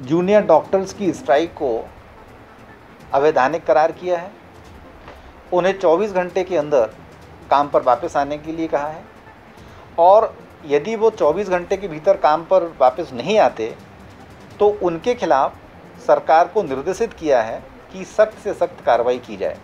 Junior doctors की strike को अवैधानिक करार किया है। उन्हें 24 घंटे के अंदर काम पर वापस आने के लिए कहा है और यदि वो 24 घंटे के भीतर काम पर वापस नहीं आते तो उनके खिलाफ सरकार को निर्देशित किया है कि सख्त से सख्त कार्रवाई की जाए।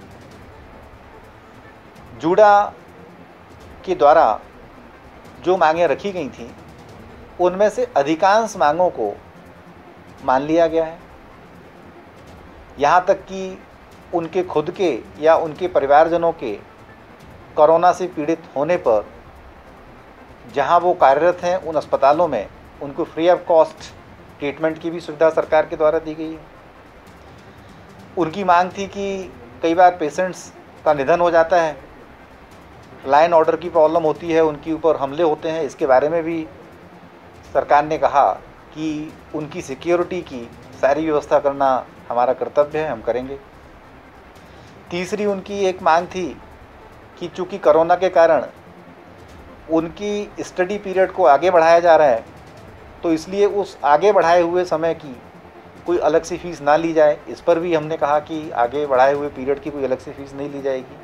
जूडा के द्वारा जो मांगें रखी गई थीं उनमें से अधिकांश मांगों को मान लिया गया है। यहाँ तक कि उनके खुद के या उनके परिवारजनों के कोरोना से पीड़ित होने पर जहाँ वो कार्यरत हैं उन अस्पतालों में उनको फ्री ऑफ कॉस्ट ट्रीटमेंट की भी सुविधा सरकार के द्वारा दी गई है। उनकी मांग थी कि कई बार पेशेंट्स का निधन हो जाता है, लाइन ऑर्डर की प्रॉब्लम होती है, उनके ऊपर हमले होते हैं, इसके बारे में भी सरकार ने कहा कि उनकी सिक्योरिटी की सारी व्यवस्था करना हमारा कर्तव्य है, हम करेंगे। तीसरी उनकी एक मांग थी कि चूँकि कोरोना के कारण उनकी स्टडी पीरियड को आगे बढ़ाया जा रहा है तो इसलिए उस आगे बढ़ाए हुए समय की कोई अलग सी फीस ना ली जाए। इस पर भी हमने कहा कि आगे बढ़ाए हुए पीरियड की कोई अलग सी फीस नहीं ली जाएगी।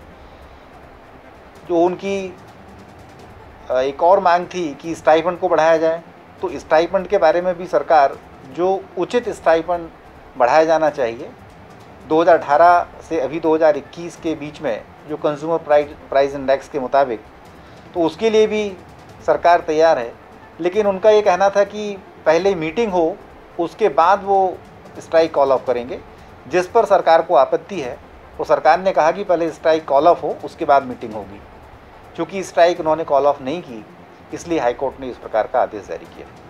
जो उनकी एक और मांग थी कि स्टाइपेंड को बढ़ाया जाए, तो स्टाइपेंड के बारे में भी सरकार जो उचित स्टाइपेंड बढ़ाया जाना चाहिए 2018 से अभी 2021 के बीच में जो कंज्यूमर प्राइस इंडेक्स के मुताबिक, तो उसके लिए भी सरकार तैयार है। लेकिन उनका ये कहना था कि पहले मीटिंग हो उसके बाद वो स्ट्राइक कॉल ऑफ करेंगे, जिस पर सरकार को आपत्ति है। तो सरकार ने कहा कि पहले स्ट्राइक कॉल ऑफ हो उसके बाद मीटिंग होगी। चूँकि स्ट्राइक उन्होंने कॉल ऑफ नहीं की इसलिए हाईकोर्ट ने इस प्रकार का आदेश जारी किया।